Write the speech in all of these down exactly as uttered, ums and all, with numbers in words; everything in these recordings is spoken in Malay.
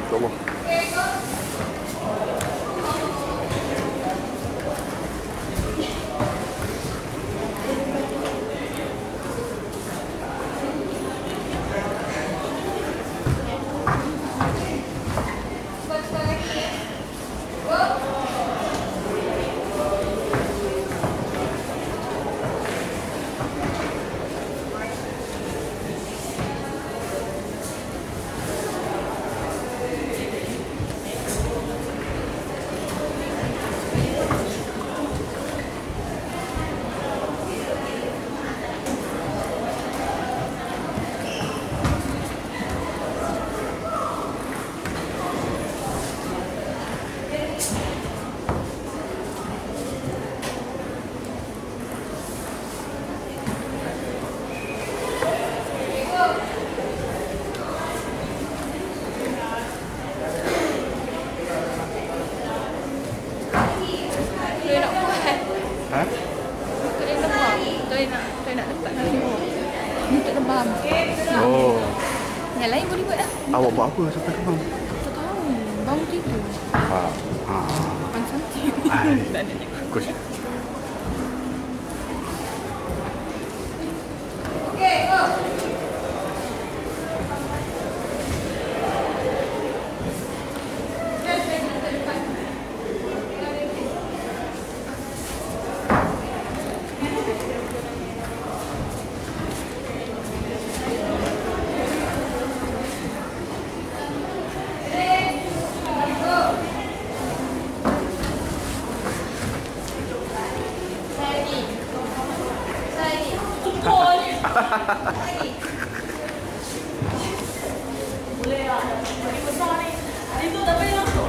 InsyaAllah. Oh. Yang lain boleh buat lah. Awak buat apa sampai demam? Tak tahu. Bangun tidur. Ha. Ha. Makan something. Tak ada. Kus. Okay, go. Boleh lah. Lagi besar ni. Itu tak payah masuk.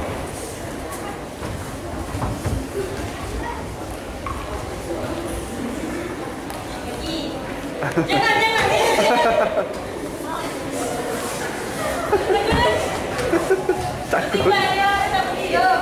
Jangan, jangan. Takut. Tak pergi. Jom.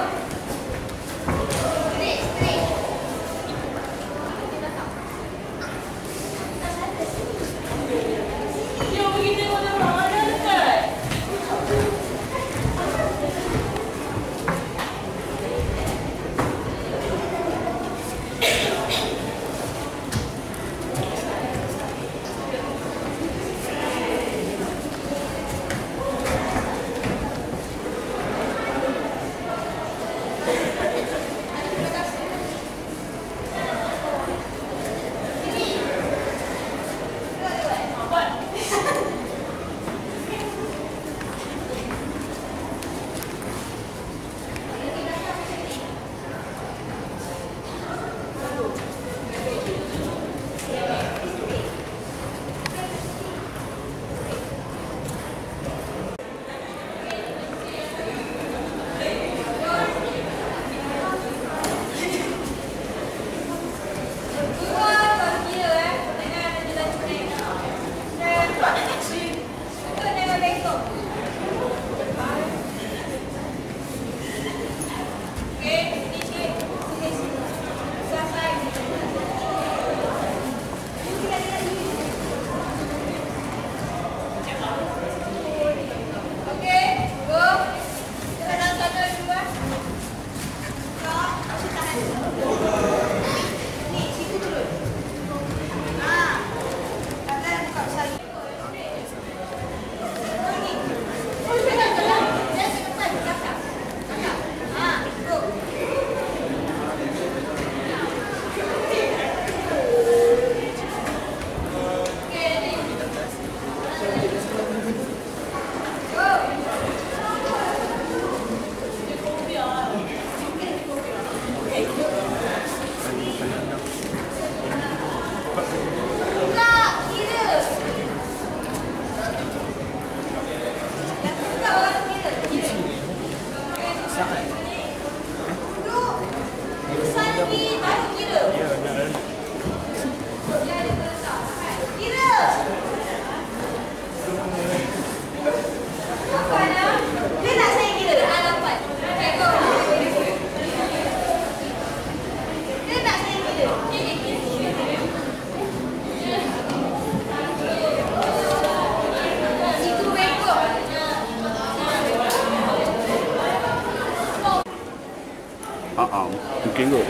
Ah, ah, mungkin kot.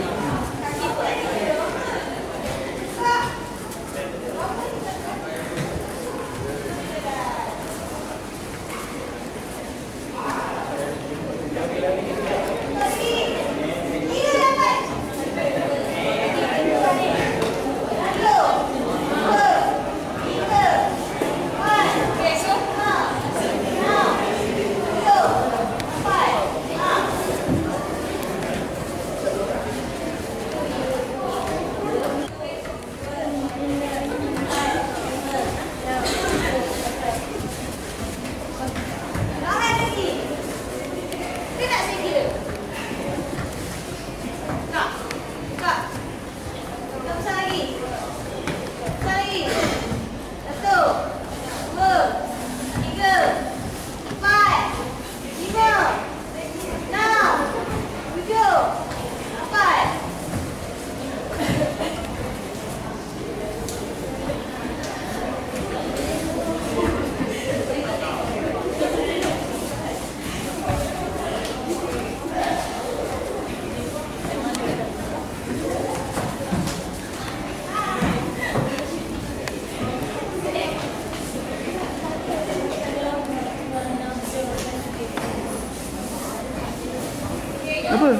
Apa?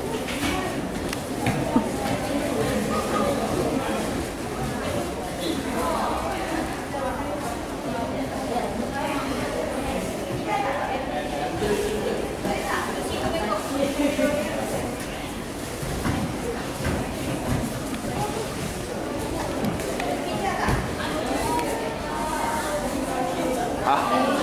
Ah.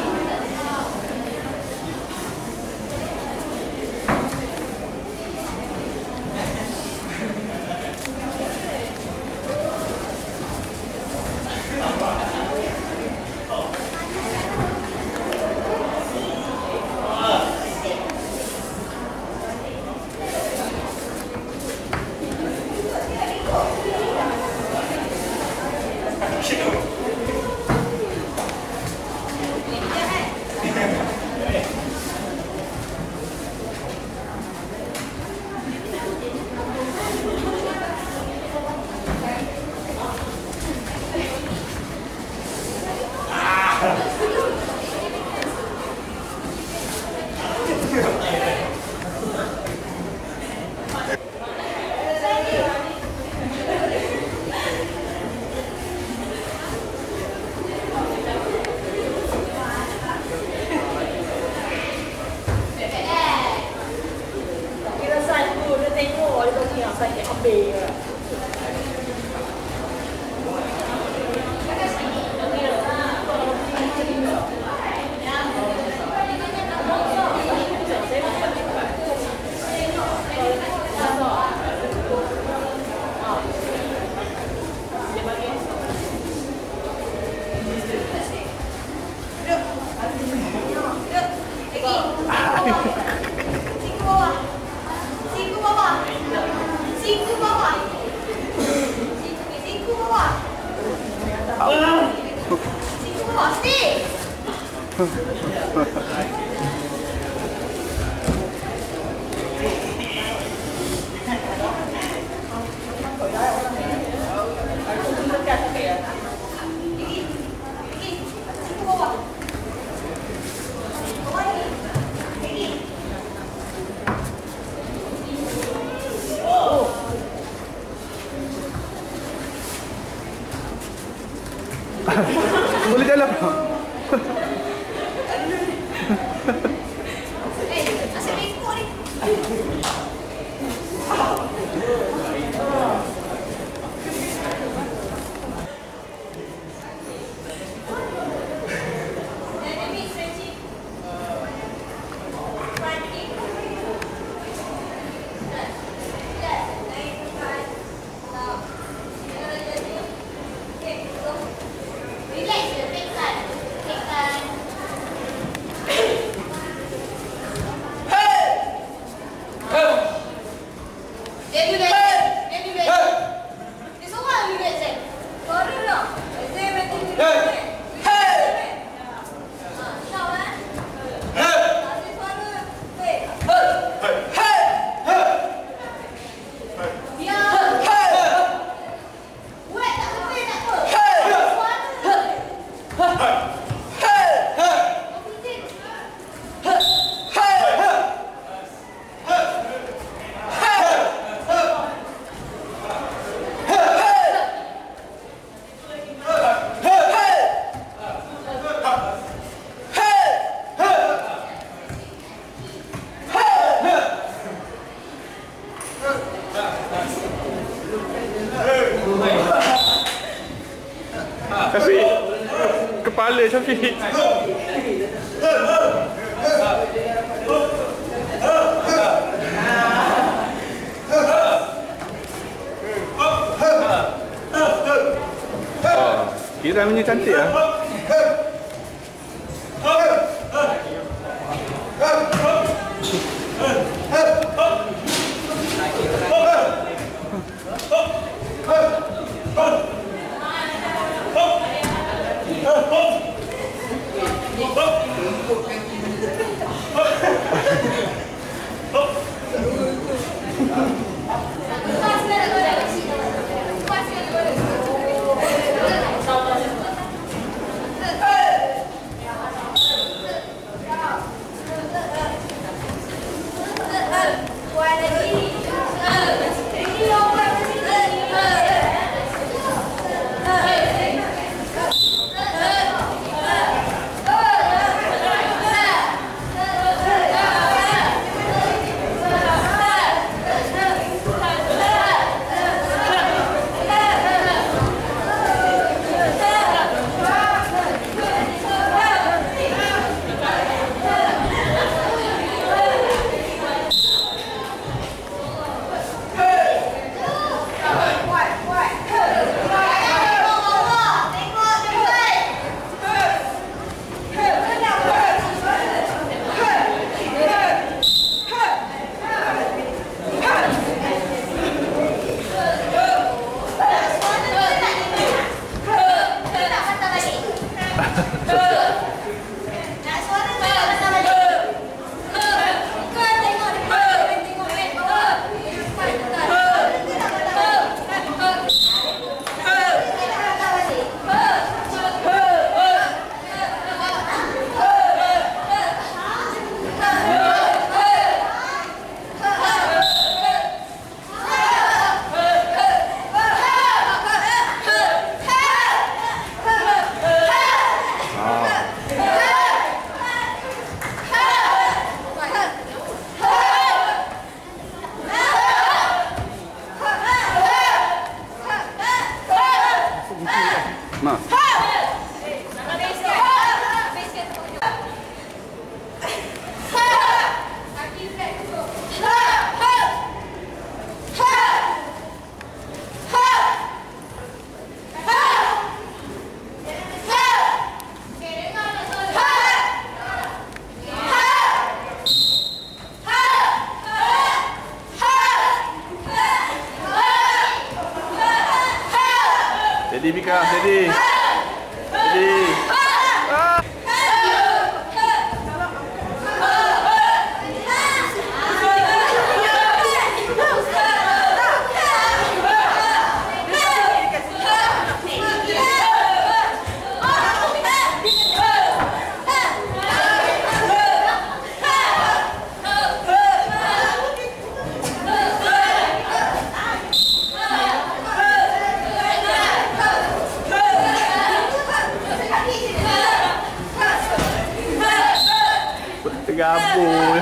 Sakit habis lah. Boleh jalan. Syafiq. Oh, kira punya cantik lah. Ma. Jadi Bika, jadi. Jadi. Ah. Tergabung.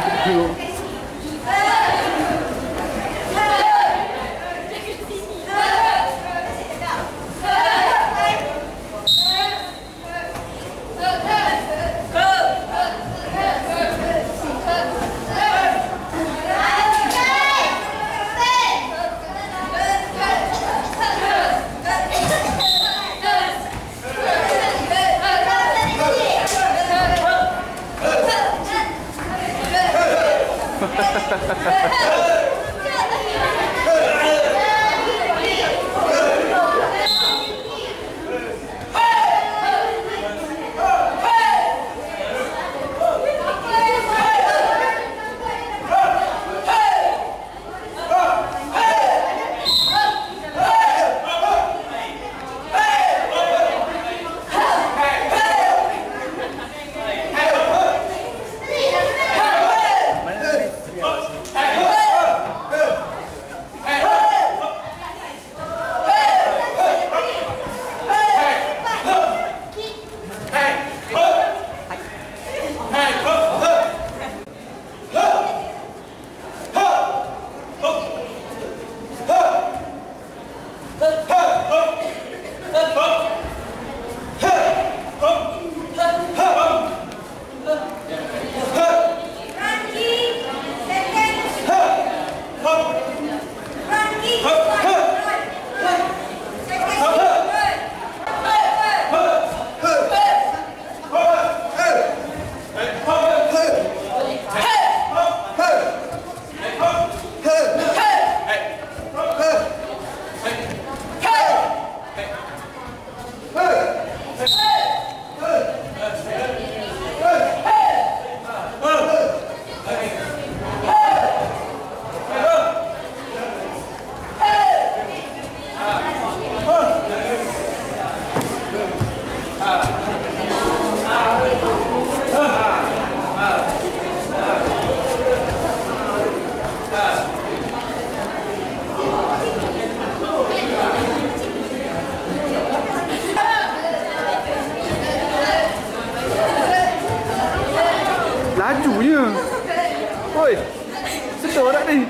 Oi. Sedor tak ni?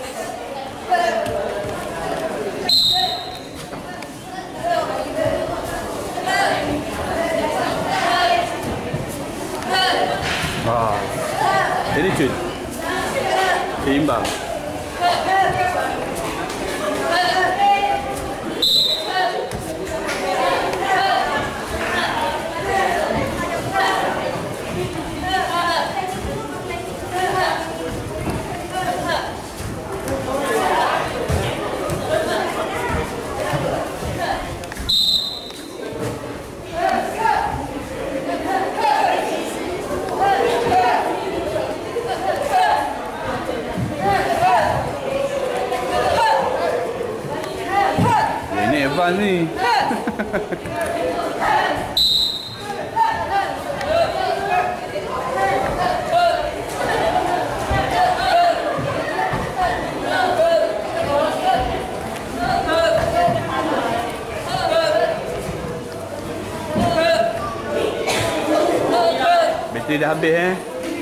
Ah. Jadi cuy. Seimbang. Ini advance ni. Bateri dah habis eh.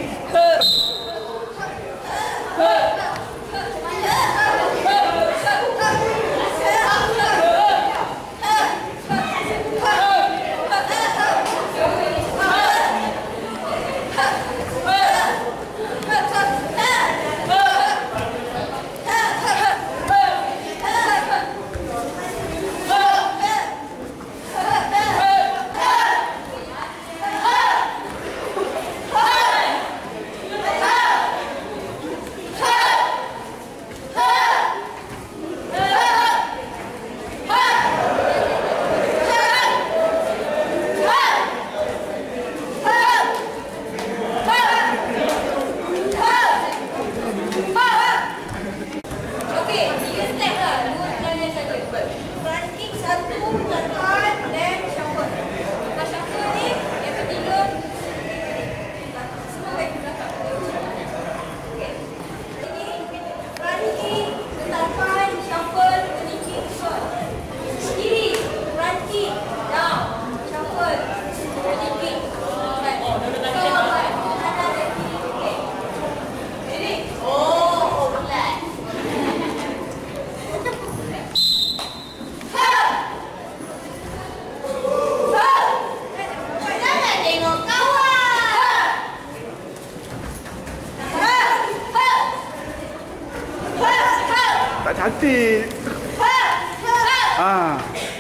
Tak cantik. Ah.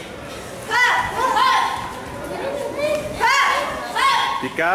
Tika.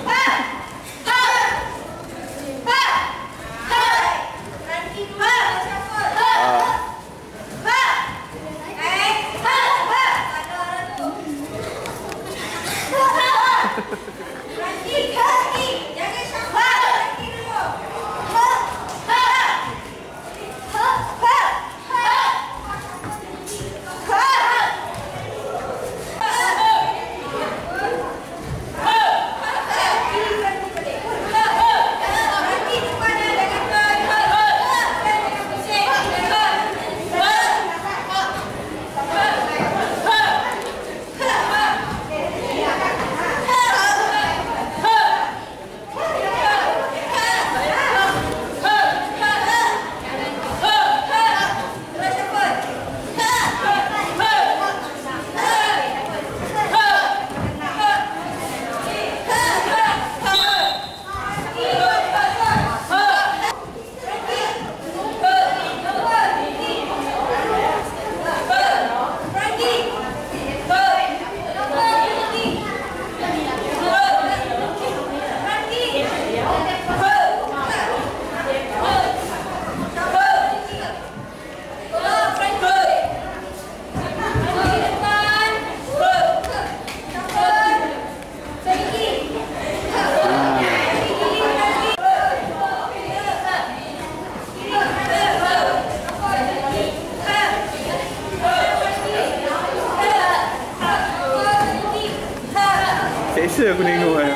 Seksa aku tengok kan.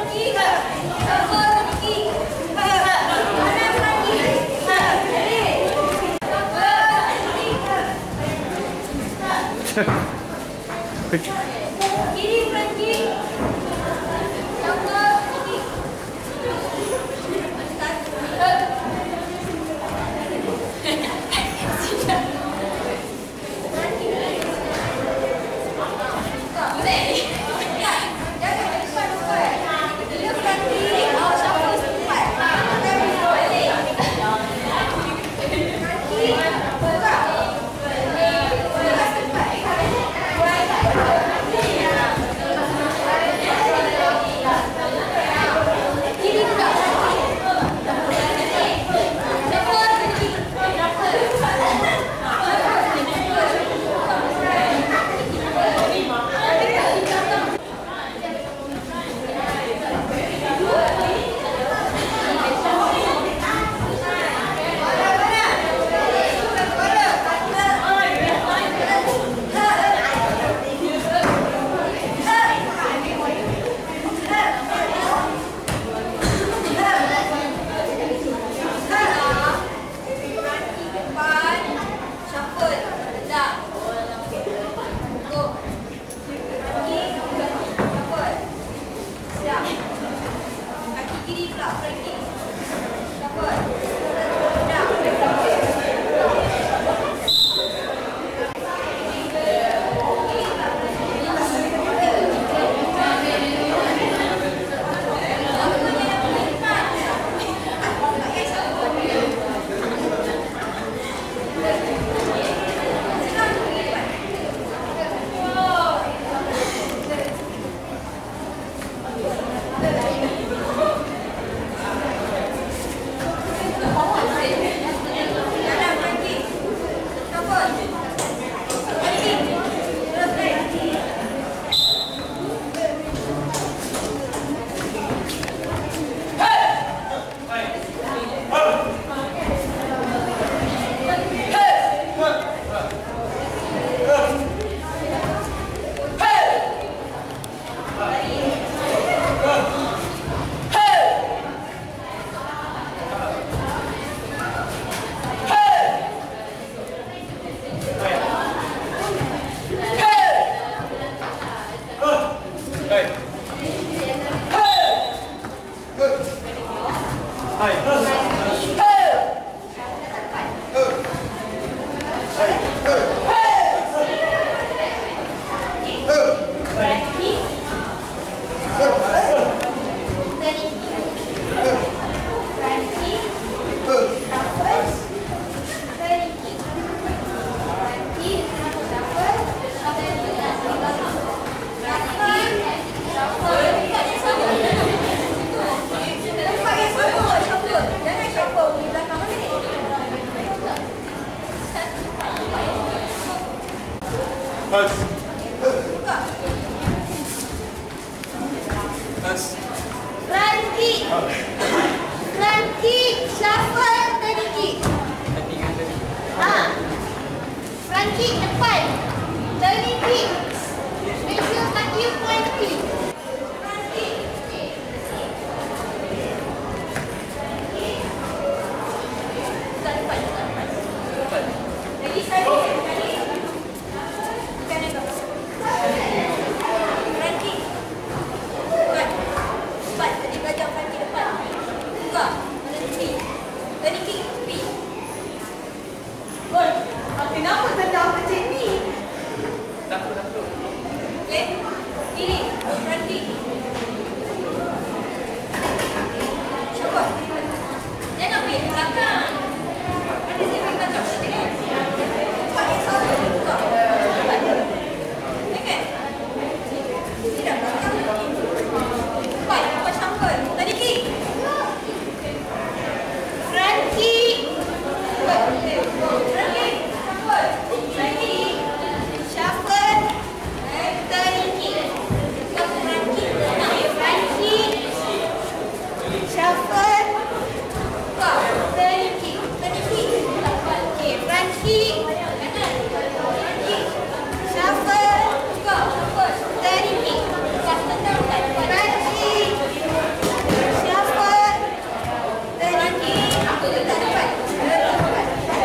Kiri Frankie. Sama Frankie. Front kick. Front kick. Shuffle. Turning kick. Ah. Front kick depan. Turning kick. Make sure kaki you point kick. Front kick. Dekat depan. Dekat depan. Lagi sekali. Sekali. Kanan ke? Front kick. Depan. Depan. Tadi belajar front kick depan. Buka. Turning kick. Turning kick. Tepi. Gol. Kenapa tendang macam ni? Takut, takut. Okey. Kiri. Front kick. Cuba. Jangan pergi ke belakang. Ada saya pergi belakang. Tengok. Pakai satu. Buka. Cepat. Tengok. Tidak belakang. Cepat. Cepat campur. Tadi kick. Front kick. Front kick. Campur. Front kick. Shuffle. Turning kick. Front kick. Front kick. Shuffle. Buka. Turning kick. Turning kick. Okay. Front kick. Kanan. Front kick. Shuffle. Buka. Shuffle. Turning kick. Buka. Tendang. Front kick. Shuffle. Turning kick. Aku letak depan. Letak depan.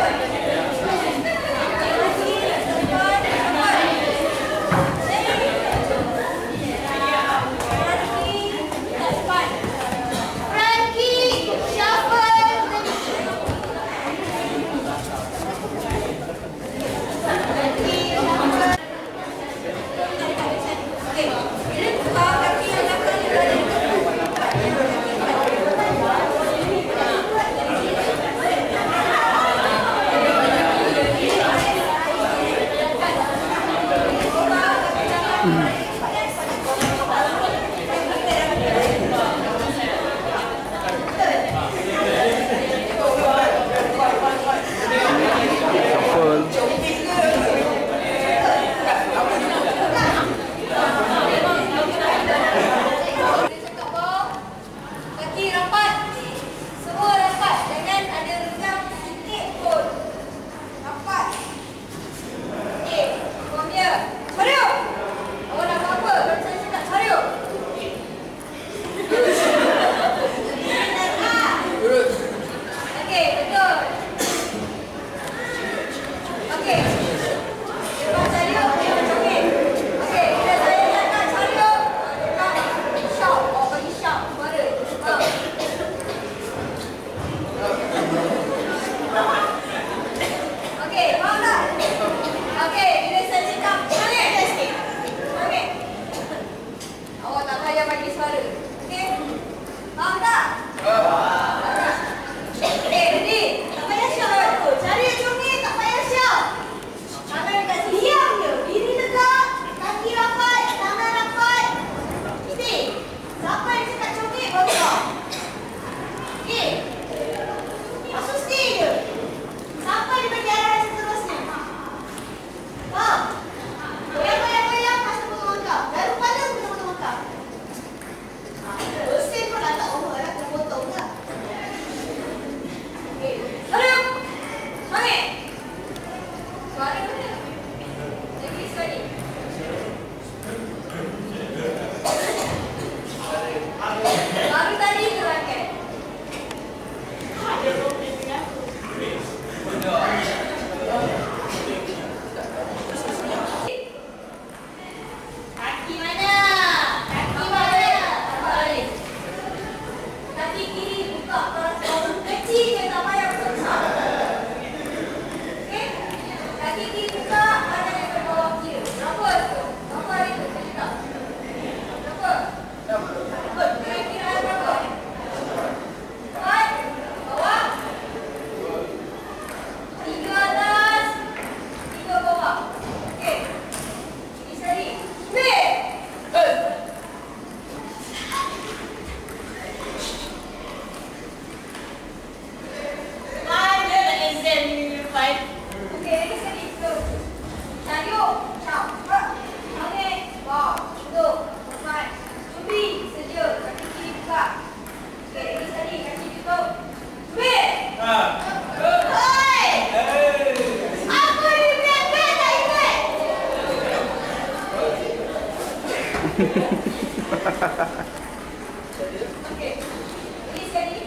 Okey. Ini sekali.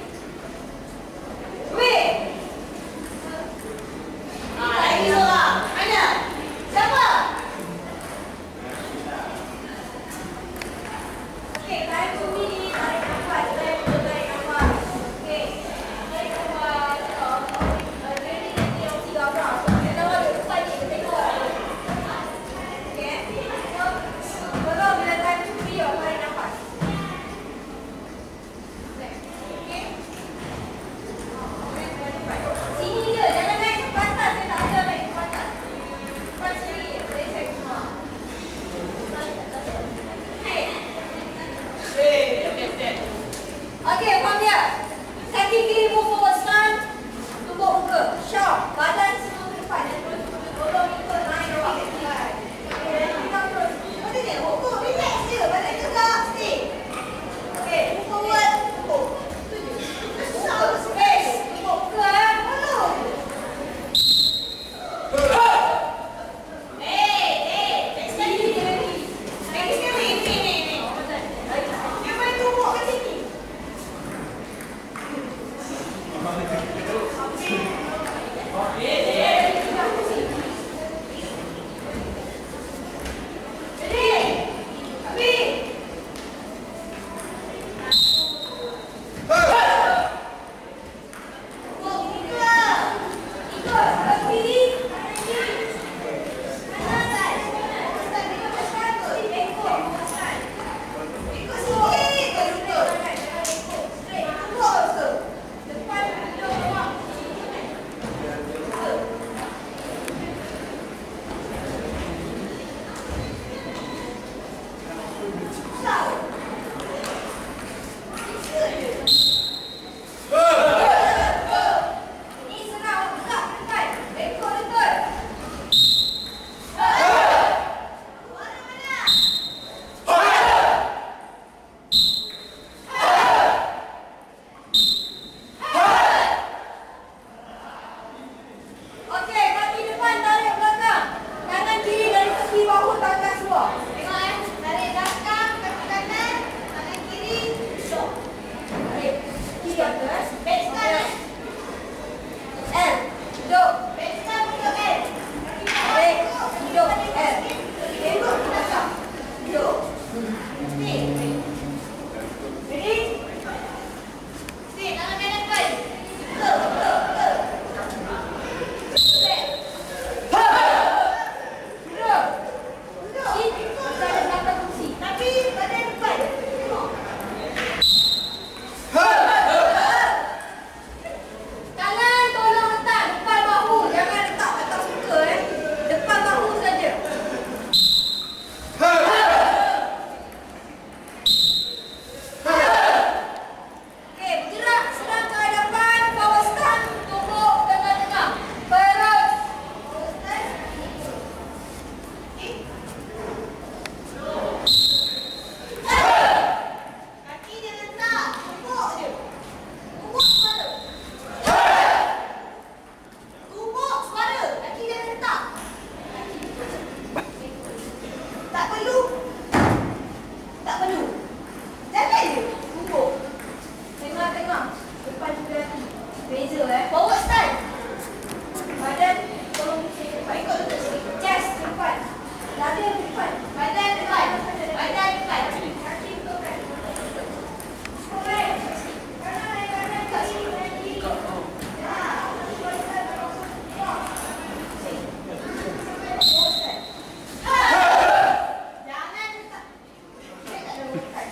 Weh. Ah, lagi seorang. Mana? Siapa? Okey, tarik bumi ni, tarik nafas, tarik betul, tarik nafas. Okey. Tarik nafas. Dia ni nanti yang tiga orang. Dia tahu ada depan ni, dia tengok. Okey. Kalau bila tarik bumi, tarik nafas. Okey. Sini je, jangan naik ke atas. Saya tak ada naik ke atas. Lepas sini, saya cek semua. Okey, faham dia? Kaki kiri move forward, stand. Tumbuk muka. Sharp. Badan semua ke depan. Tolong ikut naik bawah. Okey, kita terus. Macam ni, pukul. Relax je. Badan tegak. Stay. Okey, move forward. Tumbuk. Tumbuk space. Tumbuk muka. Eh. Follow. Eh, eh. Next sekali dia lagi. Next sekali. Ni, ni, ni. Dia main tumbuk kat sini. Okey, kaki depan tarik belakang. Tangan kiri dari tepi bahu tangan semua. Tengok eh. Tarik belakang, kaki kanan, tangan kiri, stop. Tarik kiri atas. Back kanan. L. Duduk. Back kanan untuk L. Tarik. Duduk. L. Tengok ke belakang. Duduk. Stay. Ready? Stay. Tangan kanan depan. Go. Go. Go. Tangan tolong letak depan bahu, jangan letak atas muka eh. Depan bahu saja. Okey, bergerak sedang ke hadapan, power stand, tumbuk tengah-tengah. Terus. Power stand. Okey. Kaki dia letak, tumbuk je. Tumbuk suara. Tumbuk suara. Kaki dia letak. Tak perlu. Tak perlu. Jalan je. Tumbuk. Tengah-tengah. Depan juga lagi. Beza eh. Power stand. Badan tolong pusing ke depan. Ikut lutut sini. Chest ke depan. Dada ke depan. Badan depan. Badan depan. Kaki betulkan. Okey. Kanan, kanan, kat sini, kanan kiri. Ya. Power stand. Power stand. Jangan letak. Saya tak ada letak.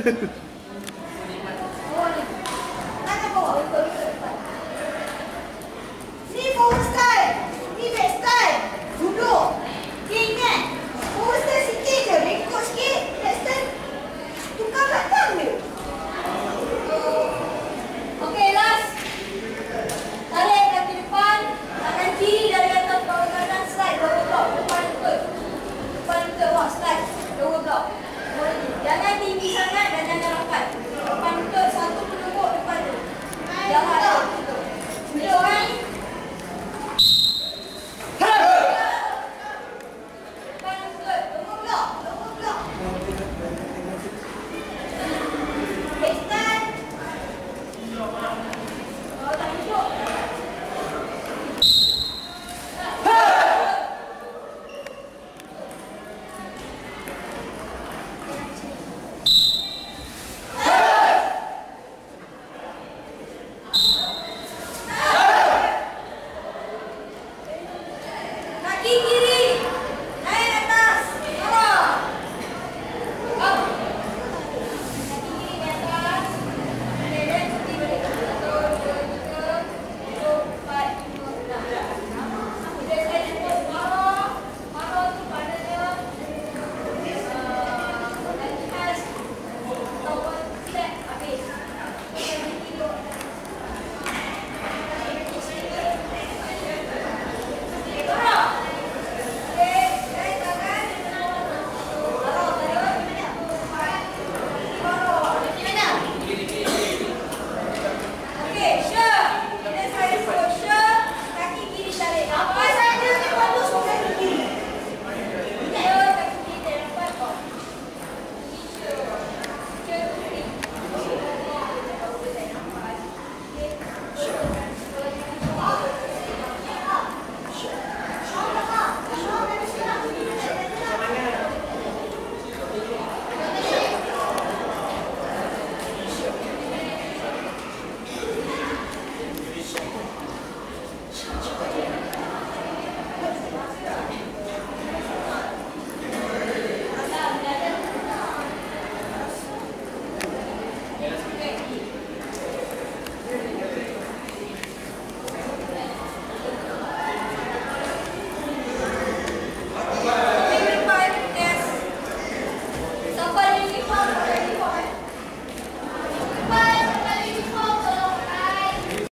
Ada.